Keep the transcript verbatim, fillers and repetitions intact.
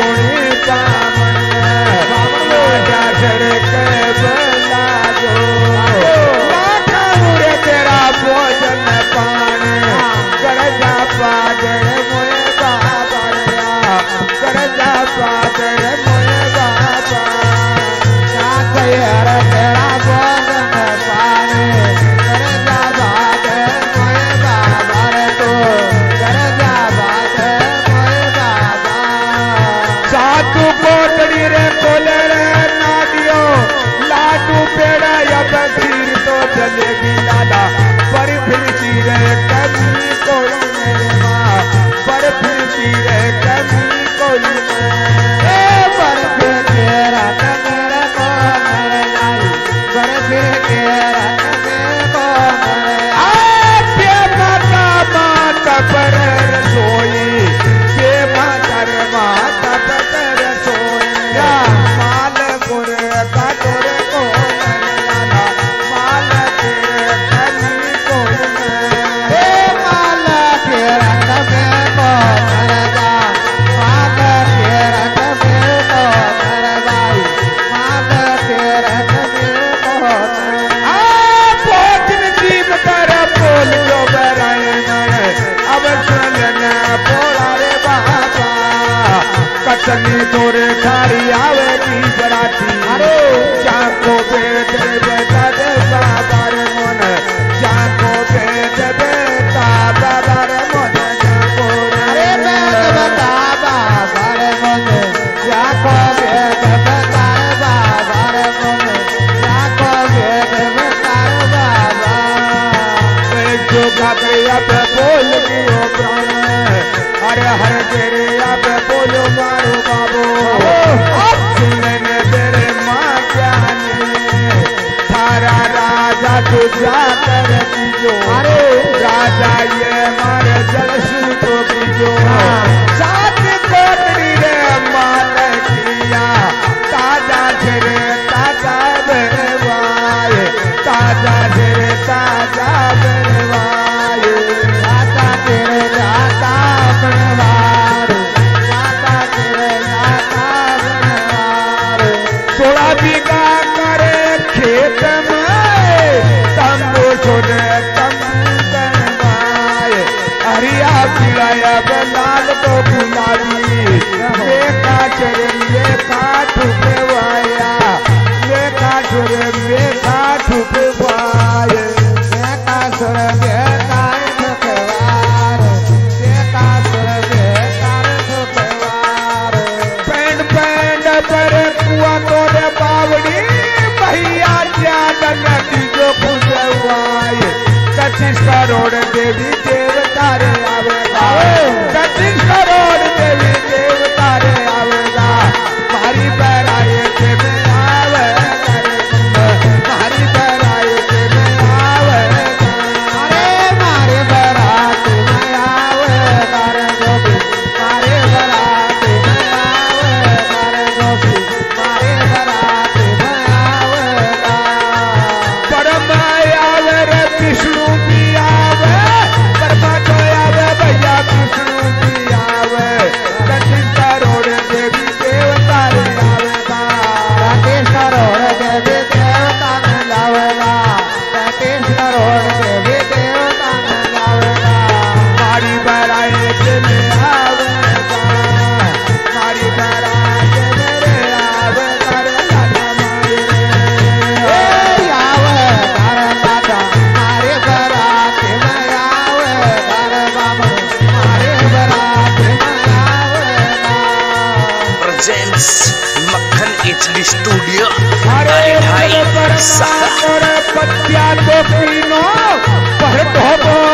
सोनी पावन राजा झड़क बला जो लाठा उड़े तेरा भोजन पान करजा पादर मोए बाबा करजा पादर मोए बाबा साथ यार तेरा भोजन पान करजा पादर मोए बाबा रे तो करजा पादर मोए बाबा साधु कोटड़ी रे खोले रे नादियो लाडू पेड़ा अब खीर तो जलेबी लाला पर फिरती रे कभी कोई मेरे माँ पर फिरती रे कभी कोई ए पर फिर तेरा मेरे को मेरे लाई पर फिर तेरा मेरे को मेरे आपे माता माता पर रसोई पे माता रे माता पर रसोई माल पुर का तोरे को कचनी तोरे खारी आवे की बराती अरे जाको बेट बेटा दे बाबा रे मन जाको बेट बेटा बाबा रे मन जाको अरे बेट बेटा बाबा रे मन जाको बेट बेटा बाबा रे मन जाको बेट बेटा बाबा एक जो गागरिया पे बोल दियो प्राण अरे हर तेरे अब बोलो मारो बाबू सुनने तेरे माँ जाने थारा राजा तो जाकर दीजो अरे राजा ये मारे जलसू तो दीजो सात कोटड़ी रे माल किया ताजा झरे ताजा बरवाए ताजा झरे ताजा बरवाए ताजा तेरे जाता बनवार जाता तेरे जाता बनवार सोलह बीघा करे खेत में तंबू छोड़े तंबू बनवाए हरिया पिलाया लाल तो गुलाबी ये काचर ये काठ पेवाया ये काठुर ये काठ पेवाए ये काठुर ये काठ पेवार ये काठुर ये काठ पेवार पेंड पेंड पर कुआ तोरे बावड़ी भैया ज्यादा नदी जो पूजवाए पच्चीस करोड़ देवी देवता रे आवेगा पच्चीस करोड़ देवी देवता रे आवेगा मारी बराए के में आवे मारी बराए के में आवे अरे मारे बरात में आवे तारे गोपी मारे बरात में आवे तारे गोपी मारे बरात में आवेगा परम आवे रे विष्णु की आवे परमा तो आवे भैया विष्णु की आवे पच्चीस करोड़ देवी देवता रे आवेगा पच्चीस करोड़ देवी देवता में लावेगा पच्चीस करोड़ देवी देवता में लावेगा मारी बराए के में आवेगा मारी बराए के मेरे आवेगा रे दादा मारे आवे तारा दादा मारे बरात में आवे तारा बाबा मारे बरात में आवेगा प्रेजेंट्स मक्खन एचडी स्टूडियो अरे भाई पर सहा पत्या तो पीनो पर ढोबो